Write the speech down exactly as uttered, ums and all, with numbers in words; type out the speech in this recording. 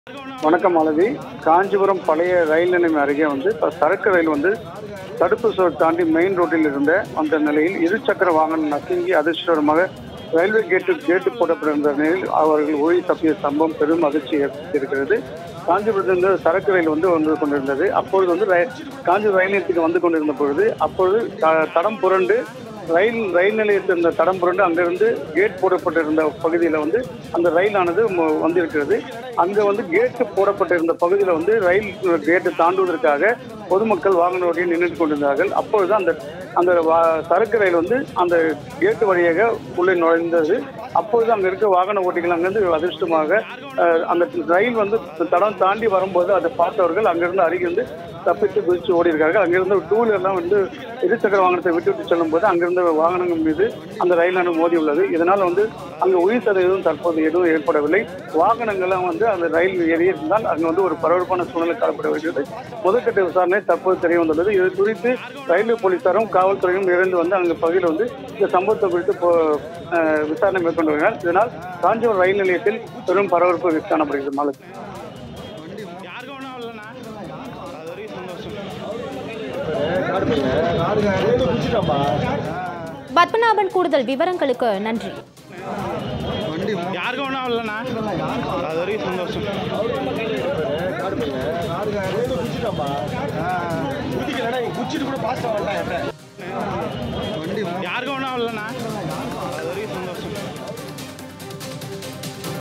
வணக்கம் மாலதி. காஞ்சிபுரம் பழைய ரயில் நிலையம் அருகே வந்து இப்போ சரக்கு ரயில் வந்து தடுப்பு சுவர் தாண்டி மெயின் ரோட்டில் இருந்த அந்த நிலையில் இருசக்கர வாகனம் நசுங்கி அதிர்ஷ்டமாக ரயில்வே கேட்டு கேட்டு போடப்பட்டிருந்த நிலையில் அவர்கள் உயிர் தப்பிய சம்பவம் பெரும் அதிர்ச்சி ஏற்படுத்தியிருக்கிறது. காஞ்சிபுரத்திலிருந்து சரக்கு ரயில் வந்து வந்து கொண்டிருந்தது. அப்பொழுது வந்து காஞ்சிபுரம் ரயில் நிலையத்துக்கு வந்து கொண்டிருந்த பொழுது அப்பொழுது தடம் புரண்டு ரயில் ரயில் நிலையத்தில் இருந்த தடம் புரண்டு அங்கிருந்து கேட் போடப்பட்டிருந்த பகுதியில் வந்து அந்த ரயிலானது வந்திருக்கிறது. அங்கே வந்து கேட்டு போடப்பட்டிருந்த பகுதியில் வந்து ரயில் கேட்டு தாண்டுவதற்காக பொதுமக்கள் வாகன ஓட்டியில் நின்று கொண்டிருந்தார்கள். அப்பொழுது அந்த அந்த சரக்கு ரயில் வந்து அந்த கேட்டு வழியாக உள்ளே நுழைந்தது. அப்பொழுது அங்கே இருக்க வாகன ஓட்டிகள் அங்கிருந்து அதிர்ஷ்டமாக அந்த ரயில் வந்து தடம் தாண்டி வரும்போது அதை பார்த்தவர்கள் அங்கிருந்து அருகிருந்து தப்பித்து குதிச்சு ஓடி இருக்கார்கள். அங்கிருந்து டூ வீலர்லாம் வந்து இருசக்கர வாகனத்தை விட்டுவிட்டு செல்லும் போது அங்கிருந்த வாகனங்கள் மீது அந்த ரயிலானது மோதி உள்ளது. இதனால் வந்து அங்கு உயிர் சேதம் எதுவும் தற்போது எதுவும் ஏற்படவில்லை. வாகனங்கள்லாம் வந்து அந்த ரயில் ஏறி இருந்தால் அங்கு வந்து ஒரு பரபரப்பான சூழ்நிலை காணப்பட வேண்டியது. முதற்கட்ட விசாரணை தற்போது தெரிய வந்துள்ளது. இது குறித்து ரயில்வே போலீசாரும் காவல்துறையும் இருந்து வந்து அங்கு பகுதியில் வந்து இந்த சம்பவத்தை குறித்து விசாரணை மேற்கொண்டு வருகிறார். இதனால் காஞ்சிபுரம் ரயில் நிலையத்தில் பெரும் பரபரப்பு காணப்படுகிறது. மாலதி. பத்மநாபன், கூடுதல் விவரங்களுக்கு நன்றி. யாருக்கும் ஒன்றும் இல்லைண்ணா, அது வரைக்கும் சந்தோஷம். யாருக்கும் ஒன்றும் இல்லைண்ணா.